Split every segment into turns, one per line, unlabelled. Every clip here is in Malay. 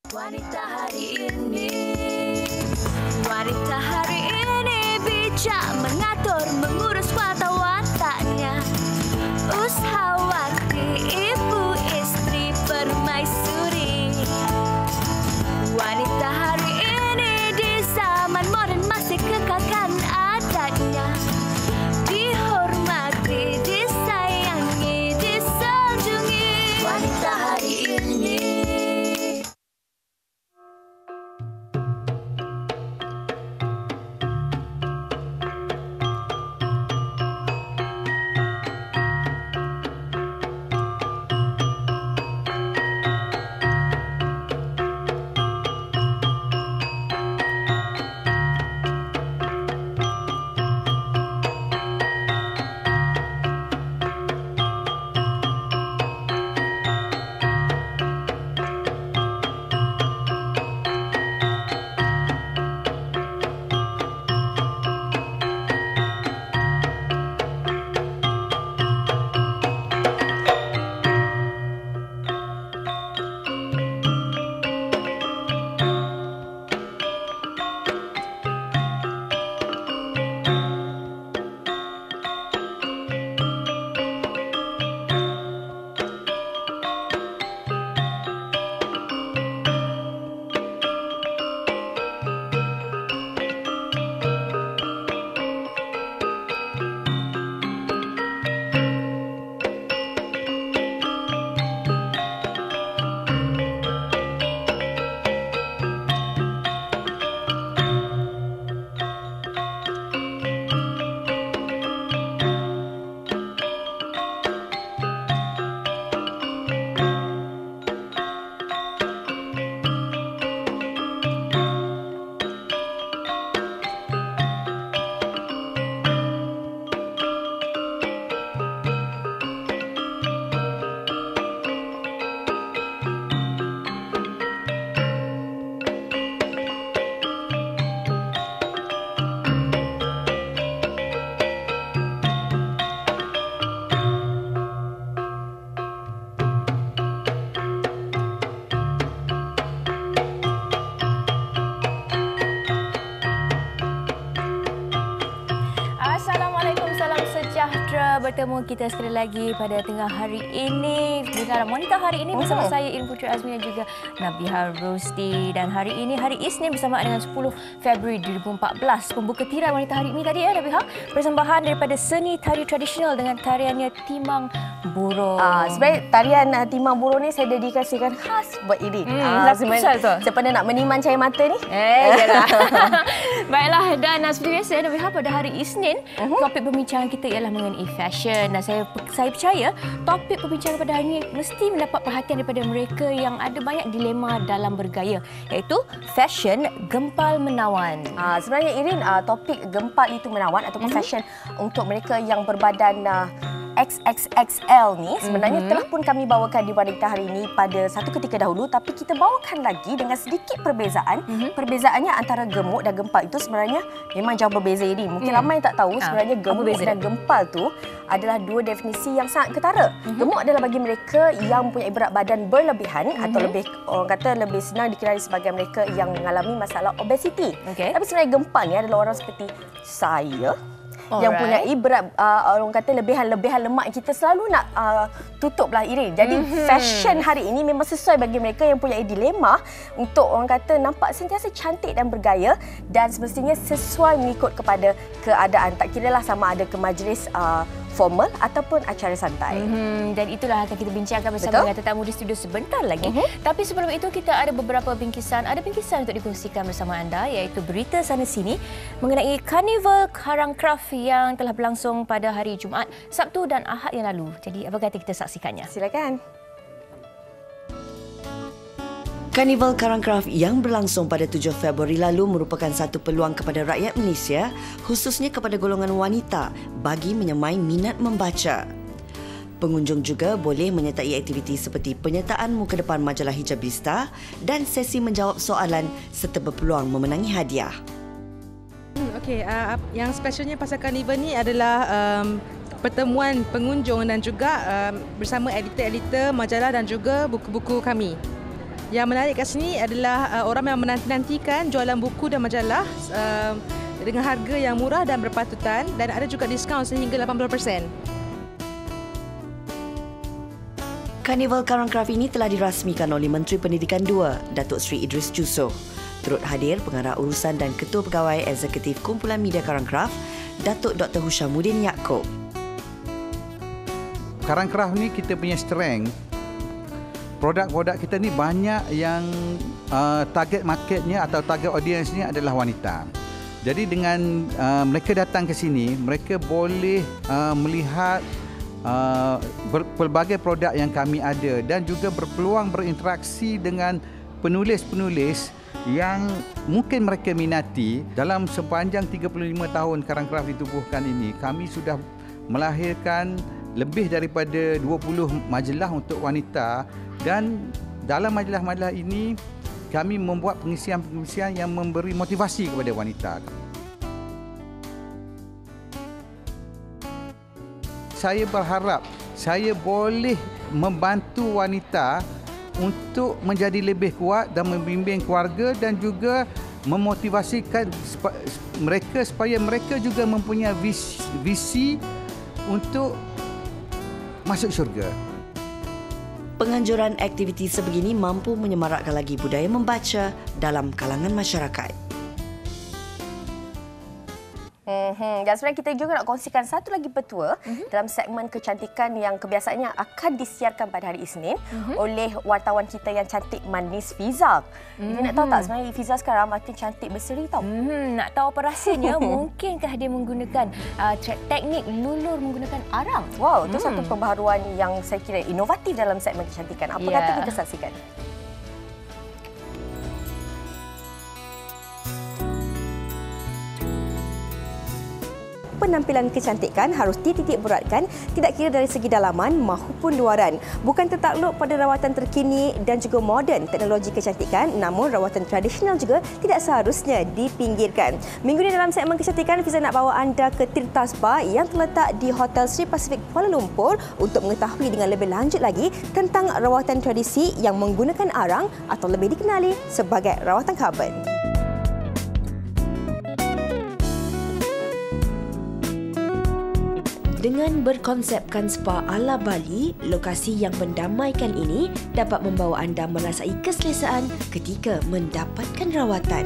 Wanita hari ini, wanita hari ini bijak mengatur, mengurus watak-wataknya. Ushawati, ibu istri permaisuri. Wanita hari ini di zaman modern masih kekalkan adatnya. Dihormati, disayangi, disanjungi. Wanita hari ini.
Bertemu kita sekali lagi pada tengah hari ini di dalam Wanita Hari Ini bersama saya Irin Putri Azmi dan juga Nabiha Rosti. Dan hari ini hari Isnin bersama dengan 10 Februari 2014. Pembuka tirai Wanita Hari Ini tadi Nabiha, persembahan daripada seni tari tradisional dengan tariannya Timang Buruh.
Sebenarnya tarian Timang Buruh ni saya dedikasikan khas buat Irin. Sebenarnya saya pernah nak meniman cahaya mata ni.
Yalah. Baiklah, dan seperti biasa Nabiha, pada hari Isnin topik perbincangan kita ialah mengenai fashion. Dan saya percaya topik perbincangan pada hari ini mesti mendapat perhatian daripada mereka yang ada banyak dilema dalam bergaya, iaitu fashion gempal menawan.
Sebenarnya Irin, topik gempal itu menawan ataupun fashion untuk mereka yang berbadan XXXL ni sebenarnya telah pun kami bawakan di Wanita Hari Ini pada satu ketika dahulu, tapi kita bawakan lagi dengan sedikit perbezaan. Perbezaannya antara gemuk dan gempal itu sebenarnya memang jauh berbeza ini. Mungkin ramai yang tak tahu sebenarnya gemuk dan gempal tu adalah dua definisi yang sangat ketara. Gemuk adalah bagi mereka yang mempunyai berat badan berlebihan atau lebih, orang kata lebih senang dikenali sebagai mereka yang mengalami masalah obesiti. Tapi sebenarnya gempal ni adalah orang seperti saya yang mempunyai berat, orang kata lebihan lemak kita selalu nak tutuplah Irin. Jadi fashion hari ini memang sesuai bagi mereka yang mempunyai dilema untuk orang kata nampak sentiasa cantik dan bergaya, dan semestinya sesuai mengikut kepada keadaan. Tak kiralah sama ada ke majlis formal ataupun acara santai.
Dan itulah akan kita bincangkan bersama dengan tetamu di studio sebentar lagi. Tapi sebelum itu kita ada beberapa bingkisan. Ada bingkisan untuk dikongsikan bersama anda, iaitu berita sana sini mengenai Karnival Karangkraf yang telah berlangsung pada hari Jumaat, Sabtu dan Ahad yang lalu. Jadi apa kata kita saksikannya?
Silakan.
Karnival Karangkraf yang berlangsung pada 7 Februari lalu merupakan satu peluang kepada rakyat Malaysia, khususnya kepada golongan wanita, bagi menyemai minat membaca. Pengunjung juga boleh menyertai aktiviti seperti penyertaan muka depan majalah Hijabista dan sesi menjawab soalan serta berpeluang memenangi hadiah.
Okey, yang specialnya pasal Karnival ni adalah pertemuan pengunjung dan juga bersama editor-editor majalah dan juga buku-buku kami. Yang menarik kat sini adalah orang yang menanti-nantikan jualan buku dan majalah dengan harga yang murah dan berpatutan, dan ada juga diskaun sehingga 80%.
Karnival Karangkraf ini telah dirasmikan oleh Menteri Pendidikan II, Datuk Seri Idris Jusof. Turut hadir Pengarah Urusan dan Ketua Pegawai Eksekutif Kumpulan Media Karangkraf, Datuk Dr. Hushamuddin Yaakob.
Karangkraf ni kita punya strength. Produk-produk kita ni banyak yang target marketnya atau target audiensnya adalah wanita. Jadi dengan mereka datang ke sini, mereka boleh melihat pelbagai produk yang kami ada dan juga berpeluang berinteraksi dengan penulis-penulis yang mungkin mereka minati. Dalam sepanjang 35 tahun Karangkraf ditubuhkan ini, kami sudah melahirkan lebih daripada 20 majalah untuk wanita, dan dalam majalah-majalah ini kami membuat pengisian-pengisian yang memberi motivasi kepada wanita. Saya berharap saya boleh membantu wanita untuk menjadi lebih kuat dan membimbing keluarga, dan juga memotivasikan mereka supaya mereka juga mempunyai visi untuk masuk syurga.
Penganjuran aktiviti sebegini mampu menyemarakkan lagi budaya membaca dalam kalangan masyarakat.
Dan sebenarnya kita juga nak kongsikan satu lagi petua dalam segmen kecantikan yang kebiasaannya akan disiarkan pada hari Isnin oleh wartawan kita yang cantik manis Fiza. Jadi nak tahu tak sebenarnya Fiza sekarang makin cantik berseri tau.
Nak tahu apa rasanya? Mungkinkah dia menggunakan teknik lulur menggunakan arang?
Wow, itu satu pembaharuan yang saya kira inovatif dalam segmen kecantikan. Apa kata kita saksikan?
Penampilan kecantikan harus dititik beratkan, tidak kira dari segi dalaman maupun luaran. Bukan tertakluk pada rawatan terkini dan juga moden teknologi kecantikan, namun rawatan tradisional juga tidak seharusnya dipinggirkan. Minggu ini dalam segmen kecantikan, Fiza nak bawa anda ke Tirta Spa yang terletak di Hotel Sri Pacific Kuala Lumpur untuk mengetahui dengan lebih lanjut lagi tentang rawatan tradisi yang menggunakan arang atau lebih dikenali sebagai rawatan karbon.
Dengan berkonsepkan spa ala Bali, lokasi yang mendamaikan ini dapat membawa anda merasai keselesaan ketika mendapatkan rawatan.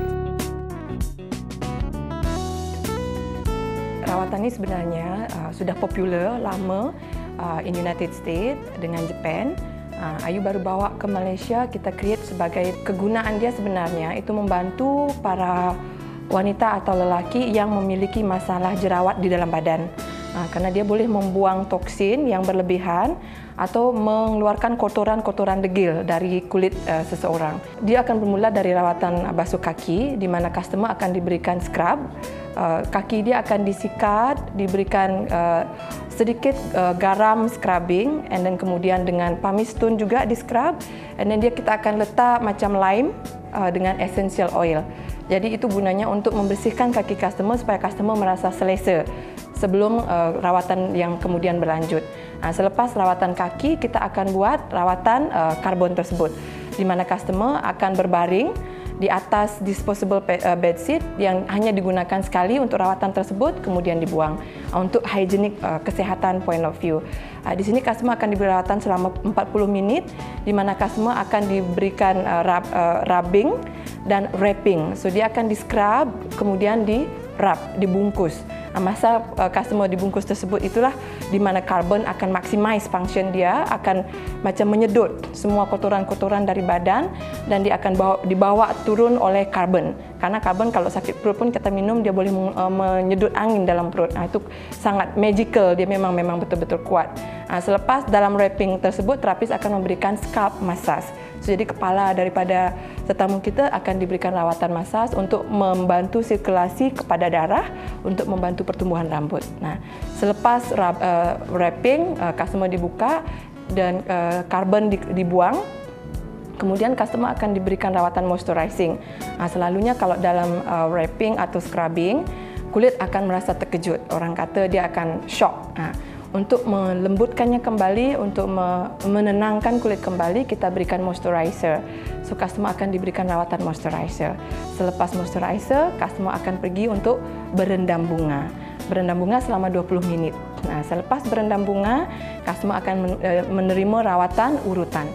Rawatan ini sebenarnya sudah popular lama in United States dengan Japan. Ayu baru bawa ke Malaysia, kita create sebagai kegunaan dia sebenarnya itu membantu para wanita atau lelaki yang memiliki masalah jerawat di dalam badan. Karena dia boleh membuang toksin yang berlebihan atau mengeluarkan kotoran-kotoran degil dari kulit seseorang. Dia akan bermula dari rawatan basuh kaki di mana customer akan diberikan scrub. Kaki dia akan disikat, diberikan sedikit garam scrubbing, and then kemudian dengan pumice stone juga di scrub, and then kita akan letak macam lime dengan essential oil. Jadi itu gunanya untuk membersihkan kaki customer supaya customer merasa selesa sebelum rawatan yang kemudian berlanjut. Selepas rawatan kaki, kita akan buat rawatan karbon tersebut, di mana customer akan berbaring di atas disposable bedsheet yang hanya digunakan sekali untuk rawatan tersebut, kemudian dibuang untuk hygienik kesehatan point of view. Di sini customer akan diberi rawatan selama 40 minit, di mana customer akan diberikan rubbing dan wrapping. So dia akan di scrub, kemudian di wrap, dibungkus. Masa customer dibungkus tersebut itulah di mana karbon akan maximize function dia, akan macam menyedot semua kotoran-kotoran dari badan dan dia akan dibawa turun oleh karbon. Karena karbon kalau sakit perut pun kita minum dia boleh menyedot angin dalam perut. Itu sangat magical, dia memang betul-betul kuat. Selepas dalam wrapping tersebut, terapis akan memberikan scalp massage. Jadi kepala daripada tetamu kita akan diberikan rawatan masaj untuk membantu sirkulasi kepada darah untuk membantu pertumbuhan rambut. Selepas wrapping, customer dibuka dan karbon dibuang. Kemudian customer akan diberikan rawatan moisturizing. Selalunya kalau dalam wrapping atau scrubbing, kulit akan merasa terkejut. Orang kata dia akan shock. Untuk melembutkannya kembali, untuk menenangkan kulit kembali, kita berikan moisturizer. So, customer akan diberikan rawatan moisturizer. Selepas moisturizer, customer akan pergi untuk berendam bunga. Berendam bunga selama 20 minit. Nah, selepas berendam bunga, customer akan menerima rawatan urutan.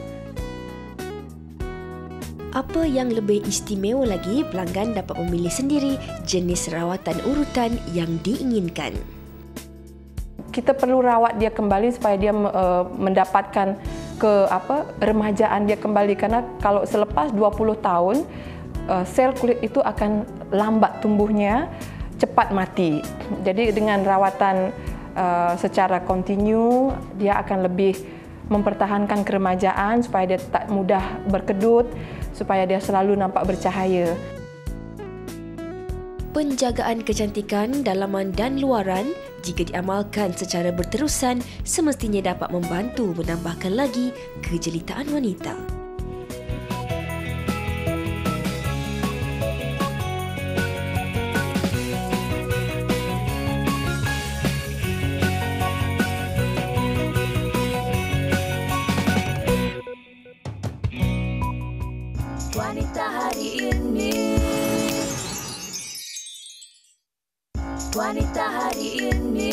Apa yang lebih istimewa lagi, pelanggan dapat memilih sendiri jenis rawatan urutan yang diinginkan.
Kita perlu rawat dia kembali supaya dia mendapatkan remajaan dia kembali, karena kalau selepas 20 tahun sel kulit itu akan lambat tumbuhnya, cepat mati. Jadi dengan rawatan secara kontinu, dia akan lebih mempertahankan keremajaan supaya dia tak mudah berkedut, supaya dia selalu nampak bercahaya.
Penjagaan kecantikan dalaman dan luaran jika diamalkan secara berterusan semestinya dapat membantu menambahkan lagi kejelitaan wanita.
Wanita hari ini. Wanita hari ini.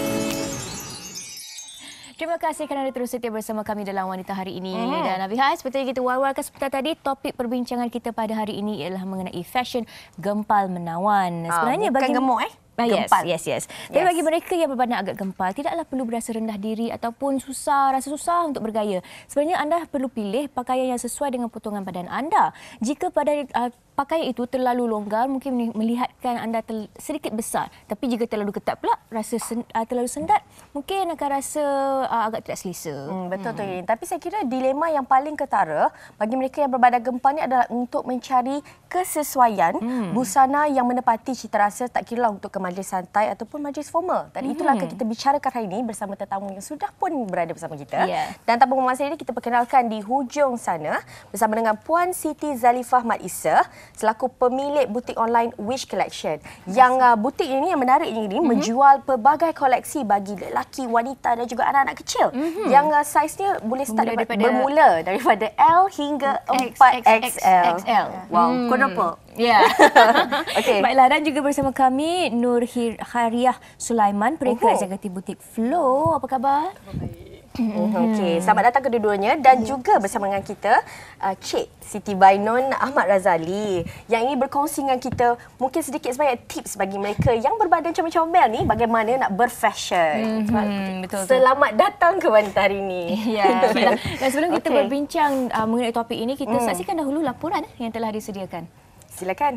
Terima kasih kerana terus setia bersama kami dalam Wanita Hari Ini. Dan Nabihah, seperti yang kita war-warkan sebentar tadi, topik perbincangan kita pada hari ini ialah mengenai fashion gempal menawan. Sebenarnya
bukan
bagi
gemuk Gempal.
Yes. Tapi bagi mereka yang berbadan agak gempal, tidaklah perlu berasa rendah diri ataupun rasa susah untuk bergaya. Sebenarnya anda perlu pilih pakaian yang sesuai dengan potongan badan anda. Jika pakaian itu terlalu longgar, mungkin melihatkan anda sedikit besar. Tapi jika terlalu ketat pula, terlalu sendat, mungkin akan rasa agak tidak selesa.
Betul tu. Tapi saya kira dilema yang paling ketara bagi mereka yang berbadan gempal ni adalah untuk mencari kesesuaian busana yang menepati cita rasa, tak kira untuk majlis santai ataupun majlis formal. Dan itulah akan kita bicarakan hari ini bersama tetamu yang sudah pun berada bersama kita. Dan tanpa membuang masa ini, kita perkenalkan di hujung sana bersama dengan Puan Siti Zalifah Mat Isa selaku pemilik butik online Wish Collection. Yang butik ini yang menariknya ini menjual pelbagai koleksi bagi lelaki, wanita dan juga anak-anak kecil. Yang saiznya boleh start bermula daripada L hingga 4XL. Wow, quadruple.
Okay. Baiklah, dan juga bersama kami Nur Hariah Sulaiman, peringkat eksekutif butik Flow. Apa khabar?
Okey, selamat datang kedua-duanya dan juga bersama dengan kita Cik Siti Bainun Ahmad Razali yang ini berkongsi dengan kita mungkin sedikit sebanyak tips bagi mereka yang berbadan comel-comel ni bagaimana nak berfashion.
Betul.
Selamat datang ke Wanita Hari Ini.
Baiklah. Dan sebelum kita berbincang mengenai topik ini, kita saksikan dahulu laporan yang telah disediakan.
Silakan.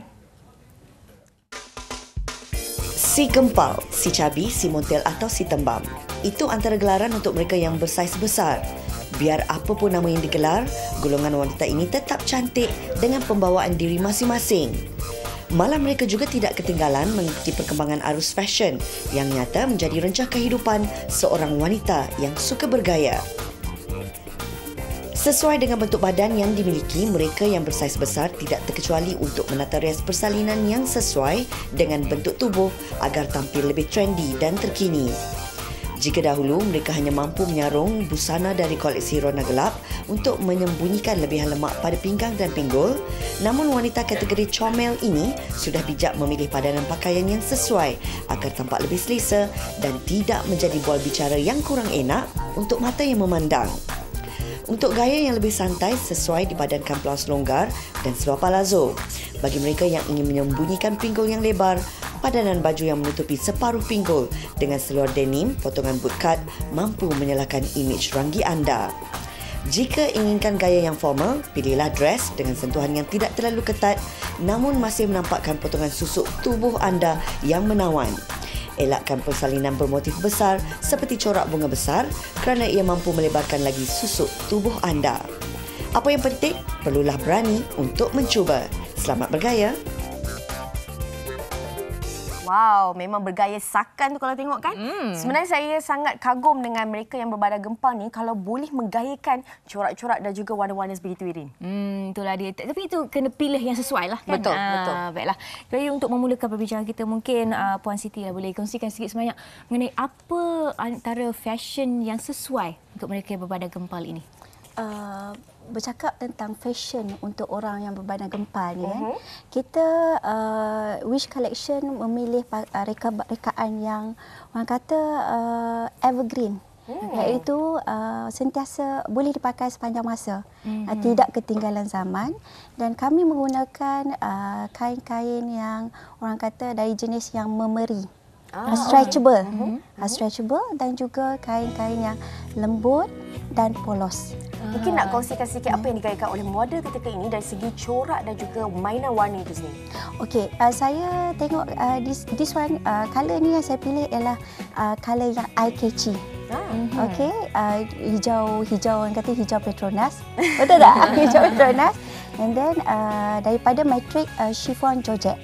Si gempal, si cabi, si montel atau si tembam. Itu antara gelaran untuk mereka yang bersaiz besar. Biar apa pun nama yang digelar, golongan wanita ini tetap cantik dengan pembawaan diri masing-masing. Malah mereka juga tidak ketinggalan mengikuti perkembangan arus fashion yang nyata menjadi rencah kehidupan seorang wanita yang suka bergaya. Sesuai dengan bentuk badan yang dimiliki, mereka yang bersaiz besar tidak terkecuali untuk menata rias persalinan yang sesuai dengan bentuk tubuh agar tampil lebih trendy dan terkini. Jika dahulu mereka hanya mampu menyarung busana dari koleksi rona gelap untuk menyembunyikan lebihan lemak pada pinggang dan pinggul, namun wanita kategori comel ini sudah bijak memilih padanan pakaian yang sesuai agar tampak lebih selesa dan tidak menjadi bual bicara yang kurang enak untuk mata yang memandang. Untuk gaya yang lebih santai, sesuai dipadankan blaus longgar dan seluar palazzo. Bagi mereka yang ingin menyembunyikan pinggul yang lebar, padanan baju yang menutupi separuh pinggul dengan seluar denim potongan bootcut mampu menyalakan imej ranggi anda. Jika inginkan gaya yang formal, pilihlah dress dengan sentuhan yang tidak terlalu ketat namun masih menampakkan potongan susuk tubuh anda yang menawan. Elakkan persalinan bermotif besar seperti corak bunga besar kerana ia mampu melebarkan lagi susuk tubuh anda. Apa yang penting, perlulah berani untuk mencuba. Selamat bergaya.
Wow, memang bergaya sakan tu kalau tengok kan. Sebenarnya saya sangat kagum dengan mereka yang berbadan gempal ni kalau boleh menggayakan corak-corak dan juga warna-warna sebegitu, Irin.
Itulah dia. Tapi itu kena pilih yang sesuai lah kan.
Betul, betul.
Baiklah. Jadi untuk memulakan perbincangan kita mungkin Puan Siti boleh kongsikan sedikit sebanyak mengenai apa antara fashion yang sesuai untuk mereka yang berbadan gempal ini.
Bercakap tentang fashion untuk orang yang berbadan gempal ni kan, kita Wish Collection memilih rekaan yang orang kata evergreen, iaitu sentiasa boleh dipakai sepanjang masa, tidak ketinggalan zaman, dan kami menggunakan kain-kain yang orang kata dari jenis yang memeri. Stretchable, stretchable dan juga kain-kain yang lembut dan polos.
Mungkin nak kongsikan sikit apa yang digayakan oleh model ketika ini dari segi corak dan juga mainan warna itu sendiri.
Okey, saya tengok this one, colour ni yang saya pilih ialah colour yang eye-catchy. Okey, hijau orang kata hijau Petronas. Betul tak? Hijau Petronas. And then daripada Matrix chiffon Georgette.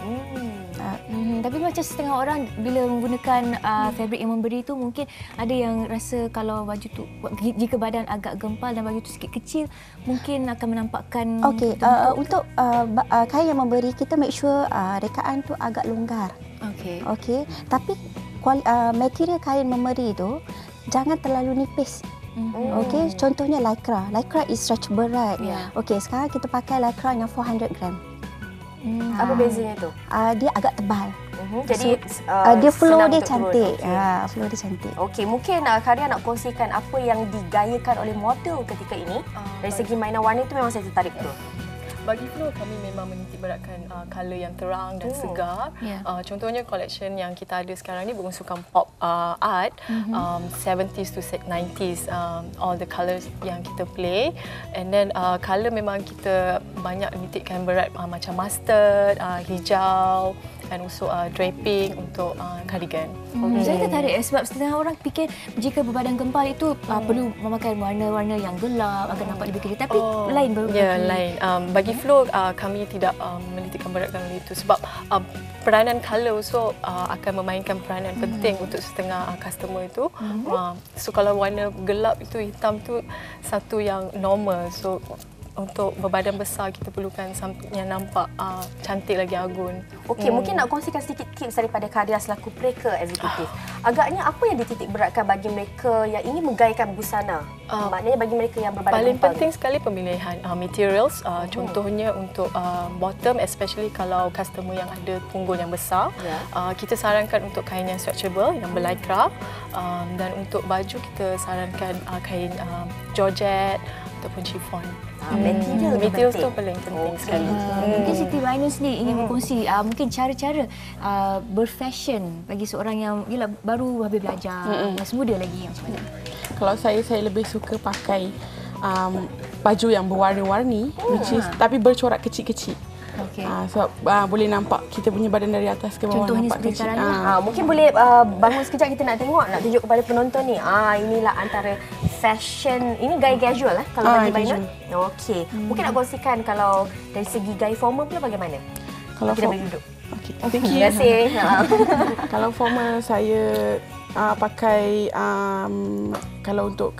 Tapi macam setengah orang bila menggunakan fabric yang memberi tu mungkin ada yang rasa kalau baju tu jika badan agak gempal dan baju tu sikit kecil mungkin akan menampakkan.
Okey, untuk kain yang memberi kita make sure rekaan tu agak longgar. Okey, tapi material kain memberi tu jangan terlalu nipis. Okey, contohnya lycra. Lycra is stretchable, right? Okey, sekarang kita pakai lycra yang 400 gram.
Apa bezanya tu?
Dia agak tebal.
Jadi
dia flow dia cantik. Flow dia cantik.
Okey, mungkin Karya nak kongsikan apa yang digayakan oleh model ketika ini. Dari segi mainan warna itu memang saya tertarik betul.
Bagi Flow, kami memang menitikberatkan colour yang terang dan segar. Contohnya collection yang kita ada sekarang ni berunsurkan pop art, 70s to 90s, all the colours yang kita play. And then colour memang kita banyak nitikkan berat macam mustard, hijau, and also draping untuk cardigan.
Saya tertarik sebab setengah orang fikir jika berbadan gempal itu perlu memakai warna-warna yang gelap agar nampak lebih kecil. Tapi lain baru.
Ya, lain. Bagi Flow, kami tidak menitikkan beratkan hal itu sebab peranan colour also akan memainkan peranan penting untuk setengah customer itu. So kalau warna gelap itu, hitam tu satu yang normal. So untuk berbadan besar kita perlukan yang nampak cantik lagi agun.
Okey, mungkin nak kongsikan sedikit tips daripada Karya selaku mereka eksekutif. Agaknya apa yang dititik beratkan bagi mereka yang ingin menggayakan busana? Maknanya bagi mereka yang berbadan
paling
gempal.
penting sekali pemilihan materials. Contohnya untuk bottom, especially kalau customer yang ada punggul yang besar, kita sarankan untuk kain yang stretchable, yang berlycra, dan untuk baju kita sarankan kain Georgette ataupun chiffon. Material tu paling penting sekali.
Mungkin Siti Rainur sendiri ingin berkongsi mungkin cara-cara berfashion bagi seorang yang baru habis belajar, masih muda lagi macam mana?
Kalau saya lebih suka pakai baju yang berwarna-warni, which is tapi bercorak kecil-kecil. Sebab boleh nampak kita punya badan dari atas ke bawah.
Contohnya
nampak kecil.
Mungkin boleh bangun sekejap, kita nak tengok, nak tunjuk kepada penonton ni. Inilah antara fashion, ini gaya casual kalau bagi Bainun. Okey. Mungkin nak kongsikan kalau dari segi gaya formal pula bagaimana?
Kalau
kita boleh duduk.
Okey.
Terima kasih.
Kalau formal saya pakai kalau untuk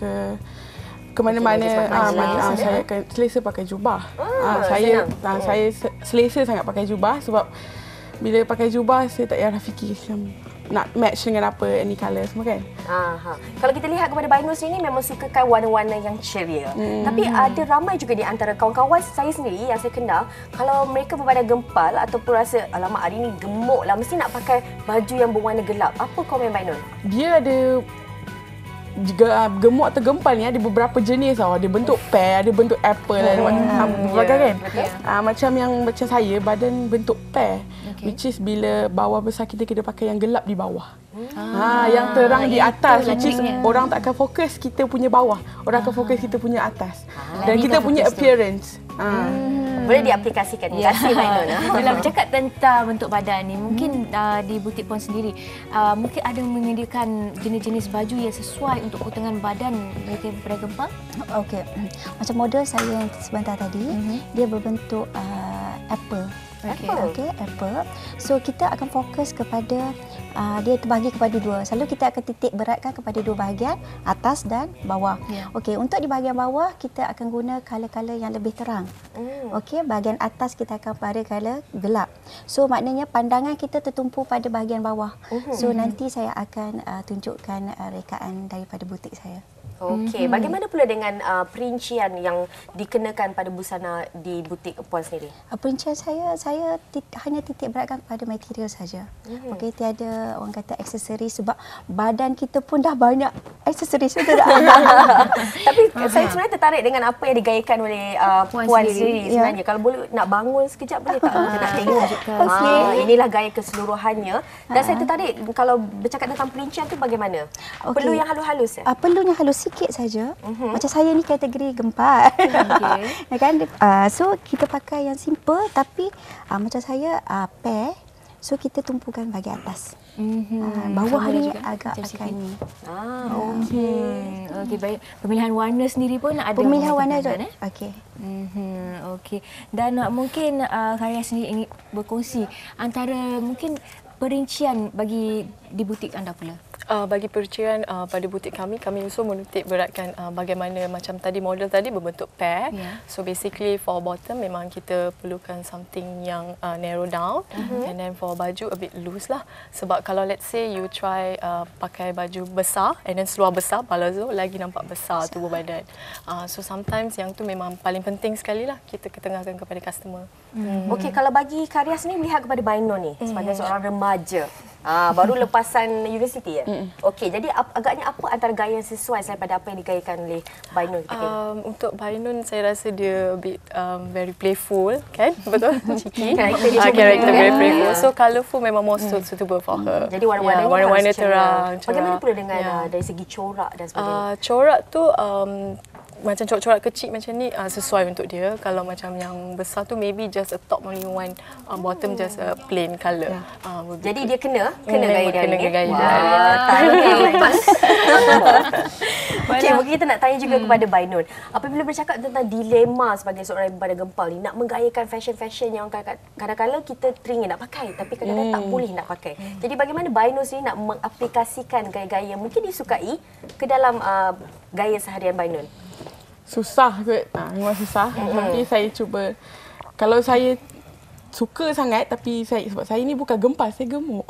ke mana-mana saya akan selesa pakai jubah. Saya selesa sangat pakai jubah sebab bila pakai jubah saya tak payah fikir nak match dengan apa, any colour semua kan.
Kalau kita lihat kepada Bainur sini memang sukakan warna-warna yang ceria. Tapi ada ramai juga di antara kawan-kawan saya sendiri yang saya kenal, kalau mereka berbadan gempal ataupun rasa alamak hari ni gemuk lah, mesti nak pakai baju yang berwarna gelap. Apa komen Bainur?
Dia ada gemuk atau gempal ni ada beberapa jenis tau. Ada bentuk pear, ada bentuk apple, ada macam kan. Macam yang macam saya badan bentuk pear, which is bila bawah besar kita pakai yang gelap di bawah. Yang terang di atas, which is orang tak akan fokus kita punya bawah, orang akan fokus kita punya atas. Dan kita punya appearance.
Boleh diaplikasikan. Terima kasih Bainur.
Bila bercakap tentang bentuk badan ni, mungkin di butik Puan sendiri mungkin ada menyediakan jenis-jenis baju yang sesuai untuk potongan badan mereka yang berbadan gempal?
Okey. Macam model saya yang sebentar tadi, dia berbentuk apple. Apple. So kita akan fokus kepada dia terbahagi kepada dua. Selalu kita akan titik beratkan kepada dua bahagian, atas dan bawah. Okey, untuk di bahagian bawah kita akan guna color-color yang lebih terang. Okey, bahagian atas kita akan pada color gelap. So maknanya pandangan kita tertumpu pada bahagian bawah. So nanti saya akan tunjukkan rekaan daripada butik saya.
Okey, bagaimana pula dengan perincian yang dikenakan pada busana di butik Puan sendiri?
Perincian saya hanya titik beratkan pada material saja. Okey, tiada orang kata aksesori sebab badan kita pun dah banyak aksesori sudah.
Tapi saya sebenarnya tertarik dengan apa yang digayakan oleh Puan sendiri sebenarnya. Kalau boleh nak bangun sekejap boleh tak? Kita nak tengok. Inilah gaya keseluruhannya. Dan saya tertarik kalau bercakap tentang perincian tu bagaimana? Perlu yang halus-halus?
Perlunya halus sikit saja. Macam saya ni kategori gempal. Kan? So kita pakai yang simple tapi macam saya pair. So kita tumpukan bahagian atas. Bawah ni agak akan ni.
Okey, baik. Pemilihan warna sendiri pun ada.
Pemilihan warna tu. Okey.
Okey. Dan mungkin Karya sendiri ingin berkongsi antara mungkin perincian bagi di butik anda pula.
Bagi perincian pada butik kami also menitik beratkan bagaimana macam tadi model tadi berbentuk pair. So basically for bottom memang kita perlukan something yang narrow down and then for baju a bit loose lah. Sebab kalau let's say you try pakai baju besar and then seluar besar, palazzo lagi nampak besar tubuh badan. So sometimes yang tu memang paling penting sekali lah kita ketengahkan kepada customer.
Okey, kalau bagi Karya sendiri melihat kepada Baino ni sebagai seorang remaja, baru lepasan universiti ya. Okey, jadi agaknya apa antara gaya yang sesuai daripada apa yang digayakan oleh Bainun?
Untuk Bainun saya rasa dia a bit very playful, kan? Betul? Cheeky.
Karakter
very playful. So colourful memang more suitable for her.
Jadi warna-warnanya
warna-warna terang.
Bagaimana pula dengan dari segi corak dan sebagainya?
Corak tu macam corak-corak kecil macam ni sesuai untuk dia. Kalau macam yang besar tu maybe just a top only one, bottom just a plain colour.
Jadi dia kena gaya dia ni.
Kena gaya dia.
Okey, mungkin kita nak tanya juga kepada Bainun. Apabila bercakap tentang dilema sebagai seorang ibu bada gempal ni, nak menggayakan fashion-fashion yang kadang-kadang kita teringin nak pakai tapi kadang-kadang tak boleh nak pakai. Jadi bagaimana Bainun sendiri nak mengaplikasikan gaya-gaya yang mungkin disukai ke dalam gaya seharian Bainun?
Susah kot. Memang susah. Tapi saya cuba. Kalau saya suka sangat tapi sebab saya ni bukan gempal, saya gemuk.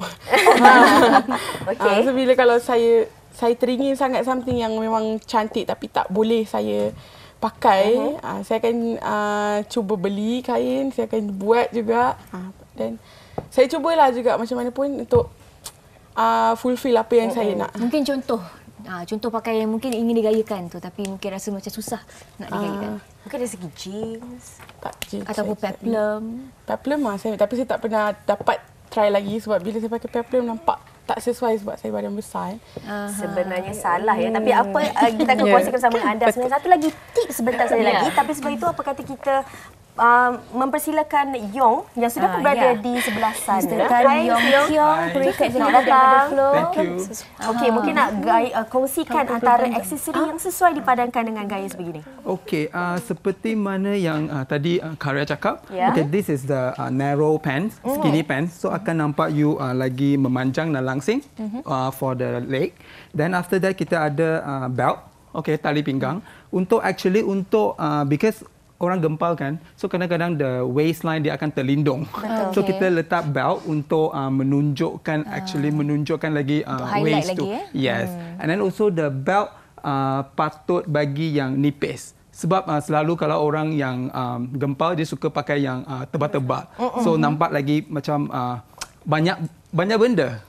So bila kalau saya teringin sangat something yang memang cantik tapi tak boleh saya pakai, saya akan cuba beli kain, saya akan buat juga. Dan saya cubalah juga macam mana pun untuk fulfill apa yang saya nak.
Mungkin contoh pakaian yang mungkin ingin digayakan tu tapi mungkin rasa macam susah nak digayakan.
Mungkin dari segi jeans,
ataupun peplum.
Peplum tapi saya tak pernah dapat try lagi sebab bila saya pakai peplum nampak tak sesuai sebab saya badan besar.
Sebenarnya salah ya. Tapi apa kita akan kongsikan bersama anda. Sebenarnya satu lagi tips sebentar saya lagi. Tapi sebelum itu apa kata kita mempersilakan Yong yang sudah pun berada di sebelah sana.
Hai Yong, perikat
selamat datang. Okey, mungkin nak kongsikan antara aksesori yang sesuai dipadankan dengan gaya sebegini.
Okey, seperti mana yang tadi Karya cakap, okay, this is the narrow pants, skinny pants. So akan nampak you lagi memanjang dan langsing for the leg. Then after that kita ada belt, okay, tali pinggang. Untuk because orang gempal kan, so kadang-kadang the waistline dia akan terlindung. So kita letak belt untuk menunjukkan lagi waist tu. Yes. And then also the belt patut bagi yang nipis. Sebab selalu kalau orang yang gempal dia suka pakai yang tebal-tebal. So nampak lagi macam banyak benda.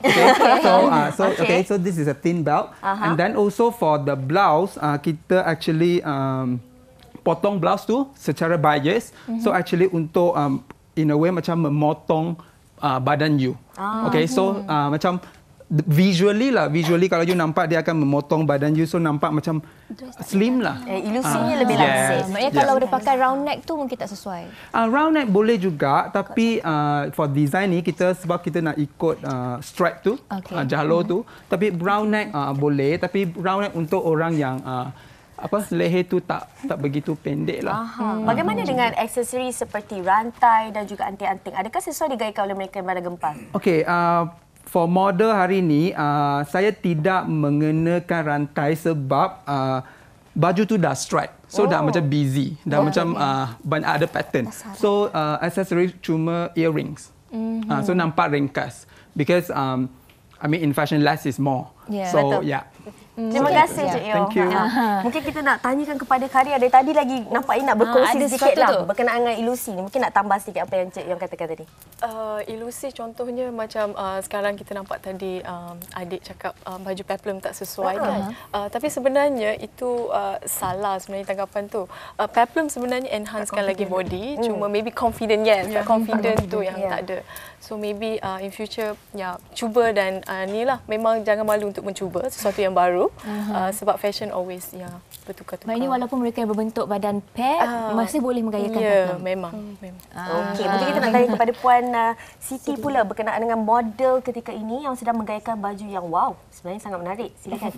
Okay. So this is a thin belt. And then also for the blouse kita actually potong blouse tu secara bias. So actually untuk in a way macam memotong badan you. Okay, so macam visually kalau you nampak dia akan memotong badan you, so nampak macam slim lah.
Ilusinya lebih langsing.
Maknanya kalau dia pakai round neck tu mungkin tak sesuai.
Round neck boleh juga tapi for design ni sebab kita nak ikut strap tu, jalur tu. Tapi round neck boleh, tapi round neck untuk orang yang leher tu tak begitu pendek lah.
Bagaimana dengan aksesori seperti rantai dan juga anting-anting? Adakah sesuai digayakan oleh mereka yang berada gempal?
Okey, for model hari ni, saya tidak mengenakan rantai sebab baju tu dah stripe. So dah macam busy, dah macam banyak ada pattern. So accessory cuma earrings. So nampak ringkas. Because in fashion less is more. So
Terima kasih Cik Yo.
Thank you.
Mungkin kita nak tanyakan kepada Karya. Dari tadi lagi nampaknya nak berkongsi sedikit lah berkenaan dengan ilusi ni. Mungkin nak tambah sedikit apa yang Cik Yo katakan tadi.
Ilusi contohnya macam sekarang kita nampak tadi adik cakap baju peplum tak sesuai kan. Tapi sebenarnya itu salah sebenarnya tanggapan tu. Peplum sebenarnya enhancekan lagi body. Cuma maybe confident confident tu yang tak ada. So maybe in future cuba dan ni lah memang jangan malu untuk mencuba sesuatu yang baru. Sebab fashion always bertukar-tukar.
Maknanya walaupun mereka yang berbentuk badan pad masih boleh menggayakan
peplum. Memang.
Okey, mungkin kita nak tanya kepada Puan Siti pula berkenaan dengan model ketika ini yang sedang menggayakan baju yang wow, sebenarnya sangat menarik. Silakan.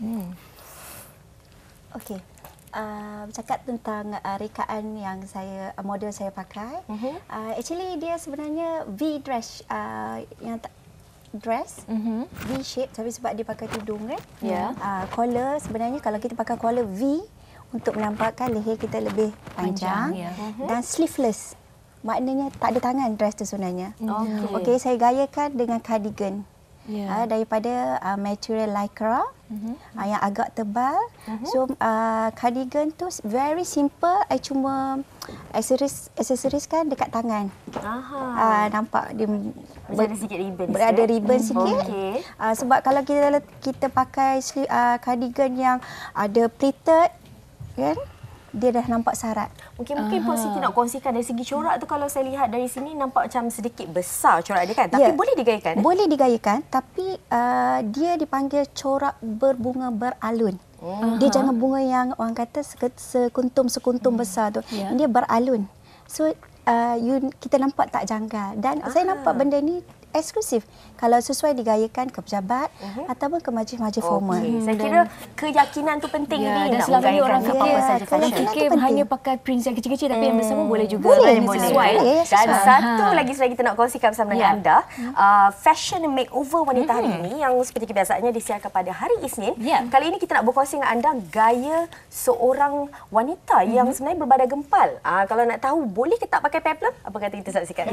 Okey. Bercakap tentang rekaan yang model saya pakai. Actually dia sebenarnya V dress yang dress V shape tapi sebab dia pakai tudung kan. Collar sebenarnya kalau kita pakai collar V untuk menampakkan leher kita lebih panjang dan sleeveless. Maknanya tak ada tangan dress tu sebenarnya. Okey, saya gayakan dengan cardigan. Daripada material lycra yang agak tebal. So cardigan tu very simple. I cuma aksesoriskan dekat tangan. Nampak dia
ada sikit ribbon.
Ada ribbon sikit. Sebab kalau kita pakai cardigan yang ada pleated kan, dia dah nampak sarat.
Mungkin Puan Siti nak kongsikan dari segi corak tu, kalau saya lihat dari sini nampak macam sedikit besar corak dia kan. Tapi boleh digayakan?
Boleh digayakan tapi dia dipanggil corak berbunga beralun. Dia jangan bunga yang orang kata sekuntum besar tu. Dia beralun. So kita nampak tak janggal. Dan saya nampak benda ni eksklusif kalau sesuai digayakan ke pejabat ataupun ke majlis-majlis formal.
Saya kira keyakinan tu penting ni.
Dan selama ni orang fikir hanya pakai prints yang kecil-kecil tapi yang besar pun boleh juga. Boleh. Sesuai.
Dan satu lagi kita nak kongsikan bersama dengan anda, fashion makeover wanita hari ini yang seperti kebiasaannya disiarkan pada hari Isnin. Kali ini kita nak berkongsi dengan anda gaya seorang wanita yang sebenarnya berbadan gempal. Kalau nak tahu boleh ke tak pakai peplum? Apa kata kita saksikan?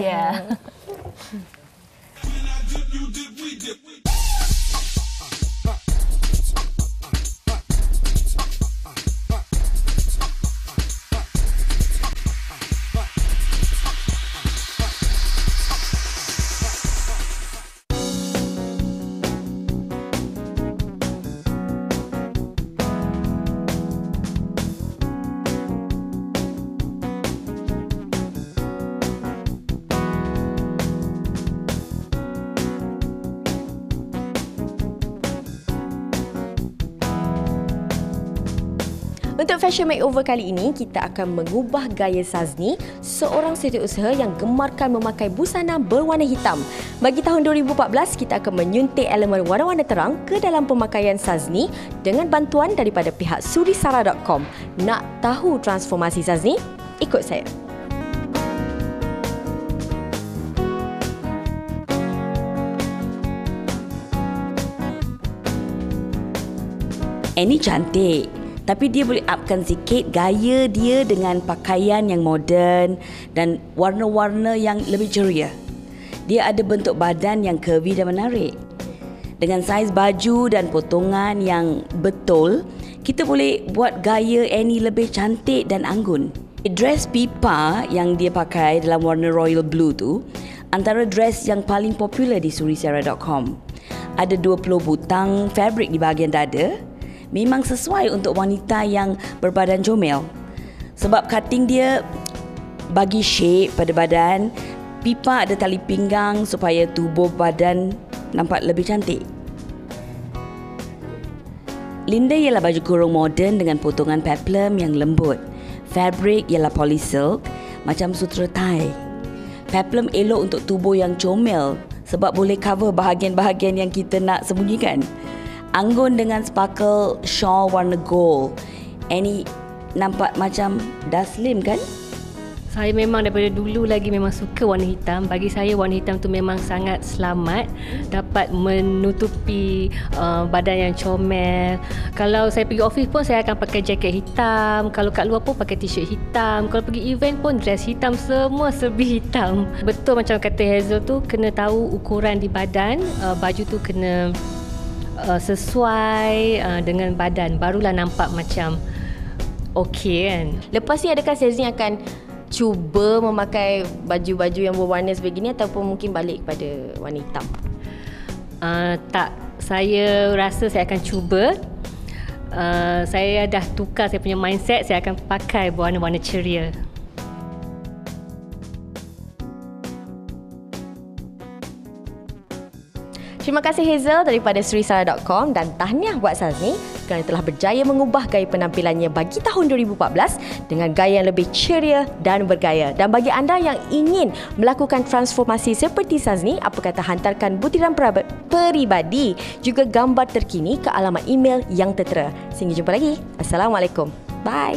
Untuk fashion makeover kali ini, kita akan mengubah gaya Sazni, seorang setiausaha yang gemarkan memakai busana berwarna hitam. Bagi tahun 2014, kita akan menyuntik elemen warna-warna terang ke dalam pemakaian Sazni dengan bantuan daripada pihak surisara.com. Nak tahu transformasi Sazni? Ikut saya.
Annie cantik, tapi dia boleh upkan sikit gaya dia dengan pakaian yang moden dan warna-warna yang lebih ceria. Dia ada bentuk badan yang curvy dan menarik. Dengan saiz baju dan potongan yang betul, kita boleh buat gaya Annie lebih cantik dan anggun. Dress pipa yang dia pakai dalam warna royal blue tu antara dress yang paling popular di surisara.com. Ada 20 butang fabric di bahagian dada. Memang sesuai untuk wanita yang berbadan comel. Sebab cutting dia bagi shape pada badan. Pipa ada tali pinggang supaya tubuh badan nampak lebih cantik. Linda ialah baju kurung moden dengan potongan peplum yang lembut. Fabric ialah polysilk macam sutera tie. Peplum elok untuk tubuh yang comel sebab boleh cover bahagian-bahagian yang kita nak sembunyikan. Anggun dengan sparkle shawl warna gold. Annie nampak macam dah slim kan?
Saya memang daripada dulu lagi memang suka warna hitam. Bagi saya warna hitam tu memang sangat selamat, dapat menutupi badan yang comel. Kalau saya pergi office pun saya akan pakai jaket hitam. Kalau kat luar pun pakai t-shirt hitam. Kalau pergi event pun dress hitam, semua serba hitam. Betul macam kata Hazel tu, kena tahu ukuran di badan, baju tu kena sesuai dengan badan, barulah nampak macam okey kan.
Lepas ni adakah Sazni akan cuba memakai baju-baju yang berwarna sebegini ataupun mungkin balik kepada warna hitam?
Tak, saya rasa saya akan cuba. Saya dah tukar saya punya mindset, saya akan pakai warna-warna ceria.
Terima kasih Hazel daripada SriSara.com dan tahniah buat Sazni kerana telah berjaya mengubah gaya penampilannya bagi tahun 2014 dengan gaya yang lebih ceria dan bergaya. Dan bagi anda yang ingin melakukan transformasi seperti Sazni, apa kata hantarkan butiran peribadi juga gambar terkini ke alamat email yang tertera. Sehingga jumpa lagi. Assalamualaikum. Bye.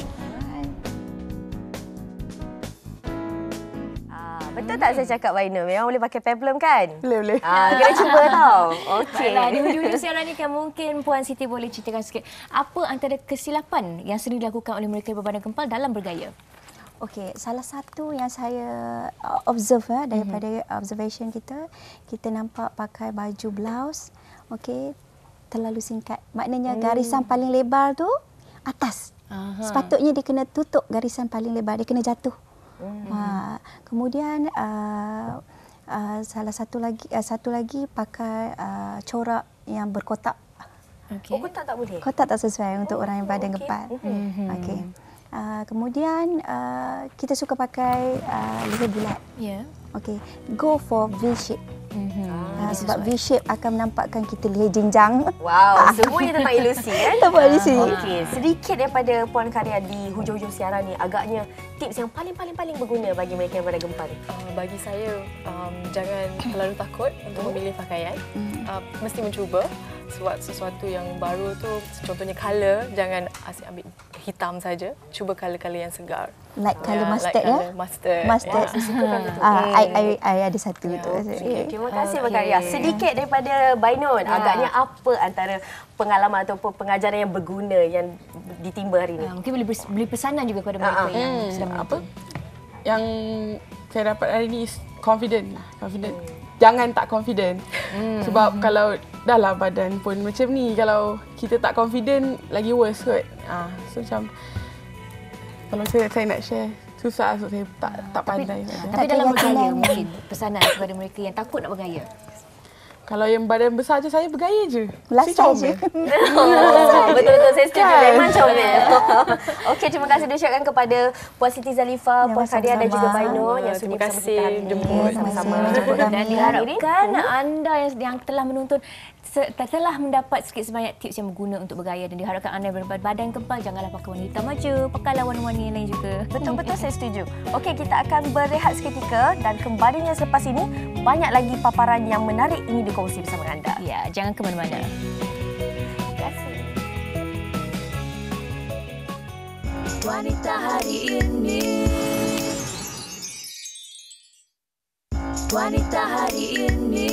Betul tak saya cakap Baina? Memang boleh pakai peplum kan?
Boleh.
Kena cuba tau. Okey.
Baiklah, di hujung siaran ni kan mungkin Puan Siti boleh ceritakan sikit apa antara kesilapan yang sering dilakukan oleh mereka berbadan gempal dalam bergaya?
Okey, salah satu yang saya observe daripada observation kita nampak pakai baju blouse, okey, terlalu singkat. Maknanya garisan paling lebar tu atas. Sepatutnya dia kena tutup garisan paling lebar, dia kena jatuh. Kemudian satu lagi pakai corak yang berkotak.
Okay. Kotak tak boleh?
Kotak tak sesuai untuk orang yang badan gempal. Okey. Kemudian kita suka pakai leher bulat.
Ya.
Okey. Go for V shape. Sebab V shape akan menampakkan kita leher jenjang.
Wow, semuanya tentang ilusi kan?
Tempat ilusi.
Okey, sedikit daripada Puan Karya di hujung-hujung siaran ni, agaknya tips yang paling berguna bagi mereka yang badan gempal.
Bagi saya, jangan terlalu takut untuk memilih pakaian. Mesti mencuba. Sebab sesuatu yang baru tu, contohnya colour, jangan asyik ambil hitam saja. Cuba colour-colour yang segar.
Like colour mustard ya?
Mustard.
Saya suka kan tu. I ada satu tu.
Terima kasih Puan Karya. Sedikit daripada Bainun, agaknya apa antara pengalaman ataupun pengajaran yang berguna yang ditimba hari ini?
Mungkin boleh beri pesanan juga kepada mereka yang sedang menonton.
Yang saya dapat hari ini is confident. Jangan tak confident. Sebab kalau dah lah badan pun macam ni, kalau kita tak confident lagi worse kot. So macam kalau saya nak share, susah sebab saya tak pandai.
Tapi dalam bergaya mungkin pesanan kepada mereka yang takut nak bergaya.
Kalau yang badan besar je, saya bergaya je.
Lasai je.
Betul-betul saya setuju. Memang comel. Okey, terima kasih diucapkan kepada Puan Siti Zalifah, Puan Karya dan juga Bainun yang sudah bersama kita hari ini. Sama-sama.
Dan diharapkan anda yang telah menonton telah mendapat sikit sebanyak tips yang berguna untuk bergaya, dan diharapkan anda yang berbadan gempal janganlah pakai warna hitam aja, pakailah warna-warna yang lain juga.
Betul-betul saya setuju. Okey, kita akan berehat seketika dan kembalinya selepas ini banyak lagi paparan yang menarik ini dikongsi bersama anda.
Ya, jangan ke mana-mana.
Terima kasih.
Wanita hari ini. Wanita hari ini.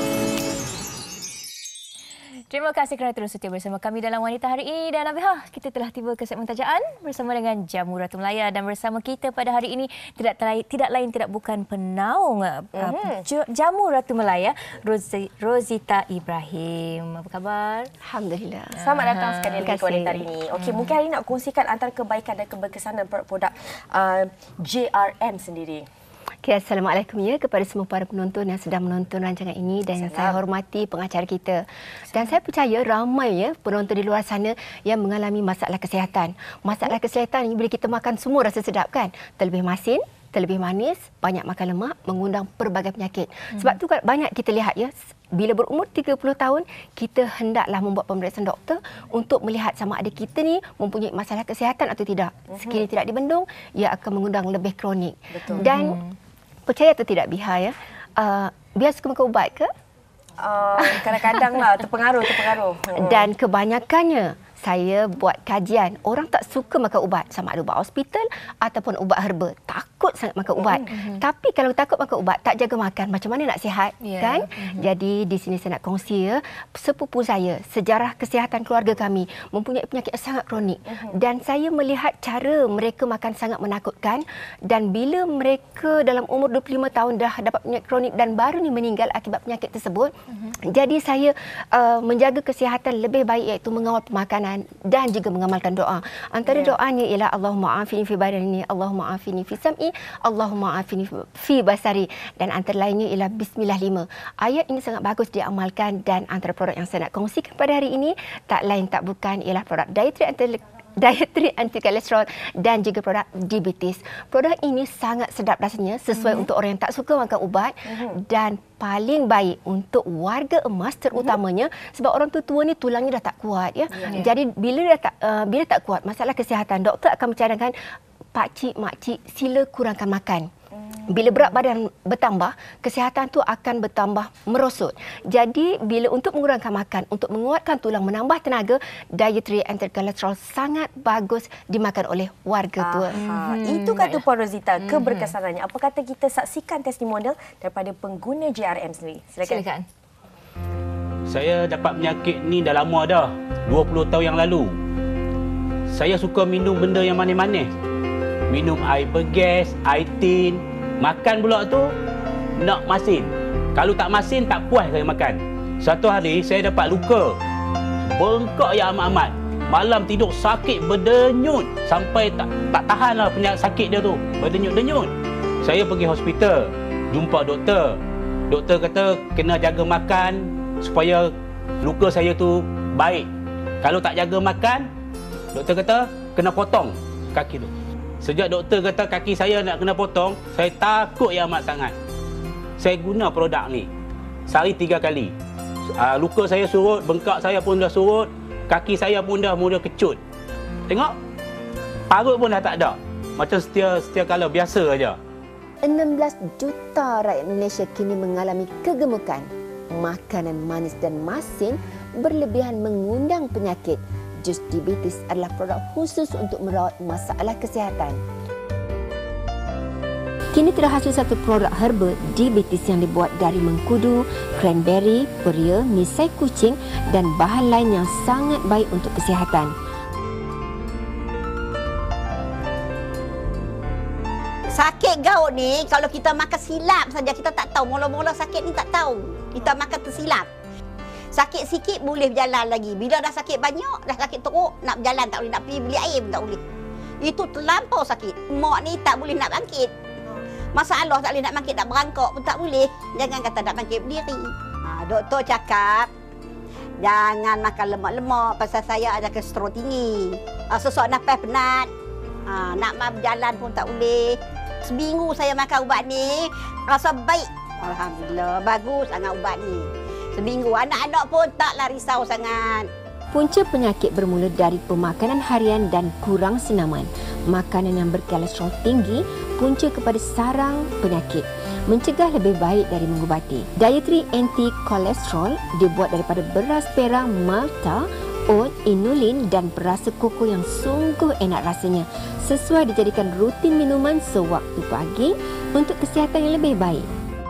Terima kasih kerana terus setia bersama kami dalam Wanita Hari Ini. Dan Nabihah, kita telah tiba ke segmen tajaan bersama dengan Jamu Ratu Melaya. Dan bersama kita pada hari ini tidak lain tidak bukan penaung Jamu Ratu Melaya, Rozita Ibrahim. Apa khabar?
Alhamdulillah. Selamat datang sekali lagi ke Wanita Hari Ini. Okey, mungkin hari ini nak kongsikan antara kebaikan dan keberkesanan produk JRM sendiri.
Okay, Assalamualaikum ya kepada semua para penonton yang sedang menonton rancangan ini dan yang saya hormati pengacara kita. Dan saya percaya ramai ya penonton di luar sana yang mengalami masalah kesihatan. Masalah kesihatan ini bila kita makan semua rasa sedap kan? Terlebih masin, terlebih manis, banyak makan lemak mengundang pelbagai penyakit. Sebab tu banyak kita lihat ya, bila berumur 30 tahun, kita hendaklah membuat pemeriksaan doktor untuk melihat sama ada kita ni mempunyai masalah kesihatan atau tidak. Sekiranya tidak dibendung, ia akan mengundang lebih kronik.
Betul.
Dan percaya atau tidak Biha ya, biasa suka makan ubat ke?
Kadang-kadang lah, terpengaruh.
Dan kebanyakannya saya buat kajian. Orang tak suka makan ubat, sama ada ubat hospital ataupun ubat herba. Takut sangat makan ubat. Tapi kalau takut makan ubat, tak jaga makan, macam mana nak sihat? Kan? Jadi di sini saya nak kongsi ya, sepupu saya, sejarah kesihatan keluarga kami mempunyai penyakit sangat kronik. Dan saya melihat cara mereka makan sangat menakutkan, dan bila mereka dalam umur 25 tahun dah dapat penyakit kronik dan baru ni meninggal akibat penyakit tersebut. Jadi saya menjaga kesihatan lebih baik, iaitu mengawal pemakanan dan juga mengamalkan doa. Antara doanya ialah Allahumma afini fi badani, Allahumma afini fi sam'i, Allahumma afini fi basari, dan antara lainnya ialah bismillah 5. Ayat ini sangat bagus diamalkan, dan antara produk yang saya nak kongsikan pada hari ini tak lain tak bukan ialah produk dietary anti kolesterol dan juga produk diabetes. Produk ini sangat sedap rasanya, sesuai untuk orang yang tak suka makan ubat, dan paling baik untuk warga emas terutamanya, sebab orang tua ni tulangnya dah tak kuat ya. Jadi bila tak kuat masalah kesihatan, doktor akan mencadangkan pakcik, makcik sila kurangkan makan. Bila berat badan bertambah, kesihatan tu akan bertambah merosot. Jadi bila untuk mengurangkan makan, untuk menguatkan tulang, menambah tenaga, dietary anti kolesterol sangat bagus dimakan oleh warga tua.
Itu kata Puan Rosita, keberkesanannya. Apa kata kita saksikan testimonial daripada pengguna JRM sendiri? Silakan.
Saya dapat penyakit ni dah lama dah, 20 tahun yang lalu. Saya suka minum benda yang manis-manis. Minum air bergas, air tin. Makan pula tu nak masin. Kalau tak masin, tak puas saya makan. Satu hari saya dapat luka, bengkak ya amat-amat. Malam tidur sakit berdenyut, sampai tak tahanlah penyakit sakit dia tu, berdenyut-denyut. Saya pergi hospital, jumpa doktor. Doktor kata kena jaga makan supaya luka saya tu baik. Kalau tak jaga makan, doktor kata kena potong kaki tu. Sejak doktor kata kaki saya nak kena potong, saya takut ya amat sangat. Saya guna produk ni sehari 3 kali. Luka saya surut, bengkak saya pun dah surut, kaki saya pun dah mula kecut. Tengok, parut pun dah tak ada. Macam setia kala biasa aja.
16 juta rakyat Malaysia kini mengalami kegemukan. Makanan manis dan masin berlebihan mengundang penyakit. Jus diabetes adalah produk khusus untuk merawat masalah kesihatan. Kini terhasil satu produk herba diabetes yang dibuat dari mengkudu, cranberry, peria, misai kucing dan bahan lain yang sangat baik untuk kesihatan.
Sakit gout ni, kalau kita makan silap saja, kita tak tahu. Mula-mula sakit ni tak tahu. Kita makan tersilap. Sakit sikit boleh berjalan lagi. Bila dah sakit banyak, dah sakit teruk, nak berjalan tak boleh, nak pergi beli air pun tak boleh. Itu terlampau sakit. Mak ni tak boleh nak bangkit. Masalah tak boleh nak bangkit, nak berangkak pun tak boleh. Jangan kata nak bangkit berdiri. Doktor cakap, jangan makan lemak-lemak pasal saya ada kolesterol tinggi. Sesak nafas penat. Nak berjalan pun tak boleh. Seminggu saya makan ubat ni, rasa baik. Alhamdulillah, bagus sangat ubat ni. Seminggu, anak-anak pun taklah risau sangat.
Punca penyakit bermula dari pemakanan harian dan kurang senaman. Makanan yang berkolesterol tinggi punca kepada sarang penyakit. Mencegah lebih baik dari mengubati. Dietary anti kolesterol dibuat daripada beras perang, malta, oat, inulin dan perasa koko yang sungguh enak rasanya. Sesuai dijadikan rutin minuman sewaktu pagi untuk kesihatan yang lebih baik.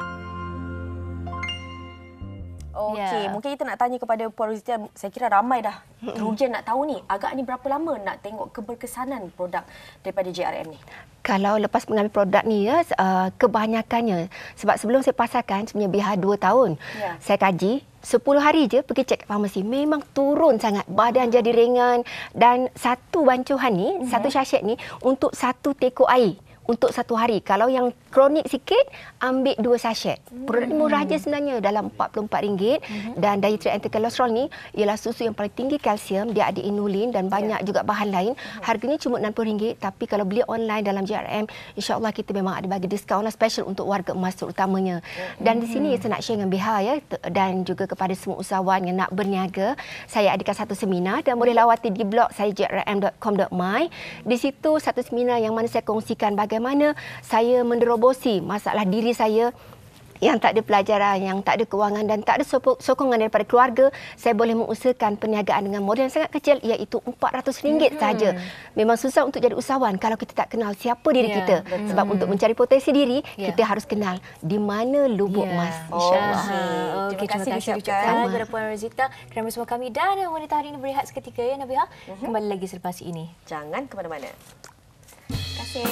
Okey, mungkin kita nak tanya kepada Puan Rosita, saya kira ramai dah teruja nak tahu ni, agak ni berapa lama nak tengok keberkesanan produk daripada JRM ni?
Kalau lepas mengambil produk ni ya, kebanyakannya, sebab sebelum saya pasarkan sebenarnya biar 2 tahun. Saya kaji, 10 hari je pergi cek farmasi, memang turun sangat, badan jadi ringan, dan satu bancuhan ni, satu sachet ni untuk 1 teko air. Untuk 1 hari. Kalau yang kronik sikit, ambil 2 sachet. Produk ni murah je sebenarnya, dalam RM44. Dan dietary anti kolesterol ni ialah susu yang paling tinggi kalsium, dia ada inulin dan banyak juga bahan lain. Harganya cuma RM60, tapi kalau beli online dalam JRM, insya-Allah kita memang ada bagi diskaun special untuk warga emas terutamanya. Dan di sini saya nak share dengan BH ya, dan juga kepada semua usahawan yang nak berniaga. Saya adakan satu seminar dan boleh lawati di blog saya jrm.com.my. Di situ satu seminar yang mana saya kongsikan bagaimana saya menerobosi masalah diri saya yang tak ada pelajaran, yang tak ada kewangan dan tak ada sokongan daripada keluarga, saya boleh mengusahakan perniagaan dengan modal yang sangat kecil iaitu RM400 saja. Memang susah untuk jadi usahawan kalau kita tak kenal siapa diri kita. Sebab untuk mencari potensi diri, kita harus kenal di mana lubuk emas.
InsyaAllah. Terima kasih diucapkan kepada Puan Rozita kerana bersama kami dan wanita hari ini berehat seketika ya Nabiha. Kembali lagi selepas ini.
Jangan ke mana-mana. Terima kasih.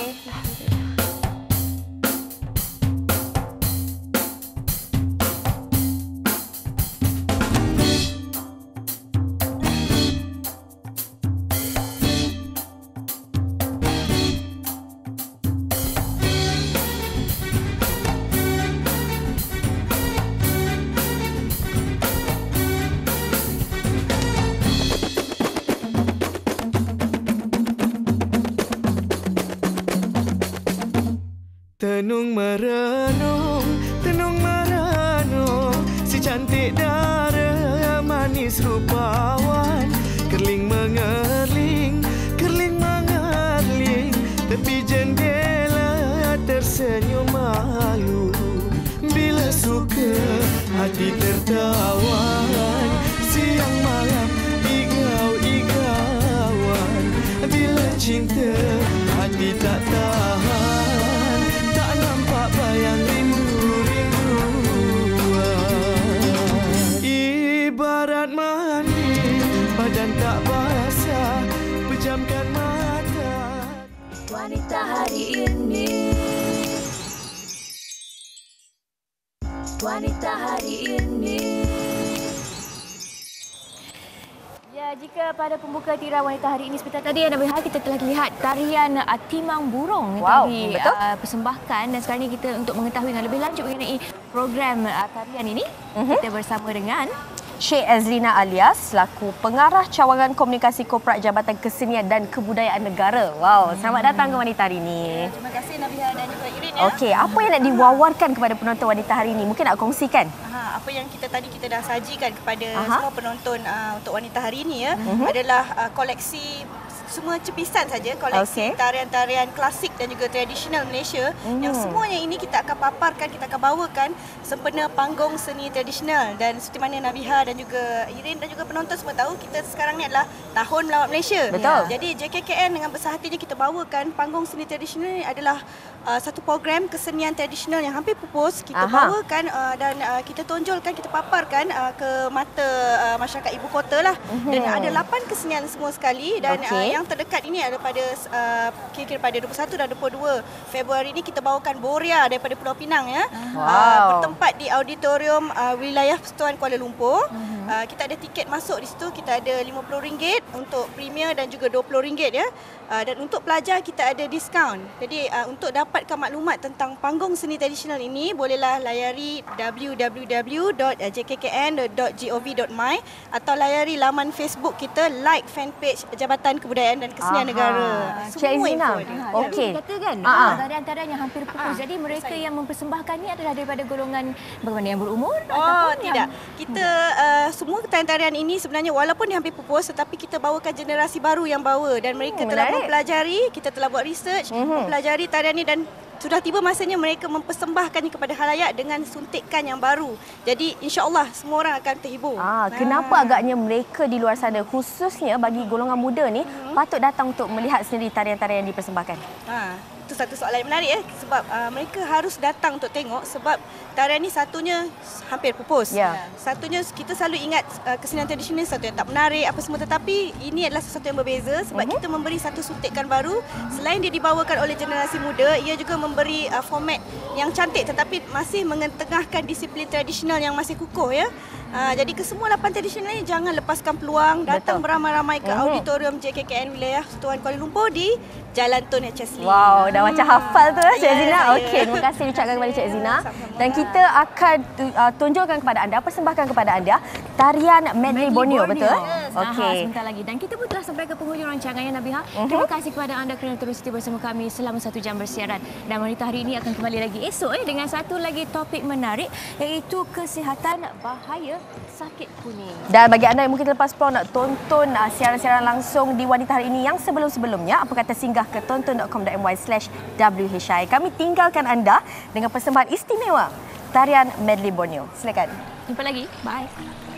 Tenung merenung, si cantik dara manis rupawan, kerling mengerling, tepi jendela tersenyum malu. Bila suka hati tertawan, siang malam igau-igauan. Bila cinta hati tak tahan, tak nampak bayang rindu-rinduan. Ibarat mandi, badan tak basah, pejamkan mata.
Wanita hari ini, wanita hari ini.
Ya, jika pada pembuka tirai wanita hari ini seperti tadi Nabiha, kita telah lihat tarian Timang Burung yang dipersembahkan, dan sekarang ini kita untuk mengetahui dengan lebih lanjut mengenai program tarian ini, kita bersama dengan
Sheikh Ezlina Alias selaku pengarah cawangan komunikasi korporat Jabatan Kesenian dan Kebudayaan Negara. Wow, selamat datang ke wanita hari ini.
Terima kasih Nabiha dan juga Irin ya.
Okey, apa yang nak diwawarkan kepada penonton wanita hari ini? Mungkin nak kongsikan.
Apa yang kita dah sajikan kepada semua penonton untuk wanita hari ini ya adalah koleksi semua cepisan saja, koleksi tarian-tarian klasik dan juga tradisional Malaysia yang semuanya ini kita akan paparkan, kita akan bawakan sempena panggung seni tradisional. Dan seperti mana Nabiha dan juga Irin dan juga penonton semua tahu, kita sekarang ni adalah Tahun Melawat Malaysia.
Betul.
Jadi JKKN dengan besar hatinya kita bawakan panggung seni tradisional ini adalah satu program kesenian tradisional yang hampir pupus. Kita bawakan dan kita tonjolkan, kita paparkan ke mata masyarakat ibu kota lah. Dan ada 8 kesenian semua sekali, dan yang terdekat ini ada pada kira-kira pada 21 dan 22 Februari ini kita bawakan Boria daripada Pulau Pinang ya. Bertempat di auditorium wilayah Persatuan Kuala Lumpur. Kita ada tiket masuk di situ, kita ada RM50 untuk premier dan juga RM20 ya. Dan untuk pelajar kita ada diskaun. Jadi untuk dapatkan maklumat tentang panggung seni tradisional ini, bolehlah layari www.jkkn.gov.my atau layari laman Facebook kita, like fanpage Jabatan Kebudayaan dan Kesenian Negara.
Semua info ada.
Okey. Katakan tarian-tarian yang hampir pupus. Jadi mereka yang mempersembahkan ni adalah daripada golongan bagaimana, yang berumur ataupun
tidak. Kita semua tarian-tarian ini sebenarnya walaupun dia hampir pupus, tetapi kita bawakan generasi baru yang bawa, dan mereka telah mempelajari, kita telah buat research, mempelajari tarian ini, dan sudah tiba masanya mereka mempersembahkannya kepada khalayak dengan suntikan yang baru. Jadi insya-Allah semua orang akan terhibur.
Kenapa agaknya mereka di luar sana, khususnya bagi golongan muda ni, patut datang untuk melihat sendiri tarian-tarian yang dipersembahkan?
Itu satu soalan yang menarik sebab mereka harus datang untuk tengok, sebab tarian ni satunya hampir pupus. Satunya kita selalu ingat kesenian tradisional satu yang tak menarik apa semua, tetapi ini adalah sesuatu yang berbeza sebab kita memberi satu suntikan baru. Selain dia dibawakan oleh generasi muda, ia juga memberi format yang cantik tetapi masih mengetengahkan disiplin tradisional yang masih kukuh ya. Jadi kesemua 8 tradisional ini jangan lepaskan peluang, datang beramai-ramai ke auditorium JKKN wilayah Persatuan Kuala Lumpur di Jalan Tun H.S. Lee.
Wow, dah macam hafal tu Cik Zina. Okey, terima kasih diucapkan kepada Cik Zina. Dan kita akan tunjukkan kepada anda, persembahkan kepada anda tarian Medley Borneo, betul?
Okey. Sebentar lagi. Dan kita pun telah sampai ke penghujung rancangan ya Nabiha. Terima kasih kepada anda kerana terus setia bersama kami selama 1 jam bersiaran. Dan wanita hari ini akan kembali lagi esok dengan satu lagi topik menarik, iaitu kesihatan bahaya sakit kuning.
Dan bagi anda yang mungkin terlepas peluang nak tonton siaran-siaran langsung di wanita hari ini yang sebelum-sebelumnya, apa kata singgah ke tonton.com.my/WHI. Kami tinggalkan anda dengan persembahan istimewa tarian medley Borneo. Silakan.
Jumpa lagi. Bye.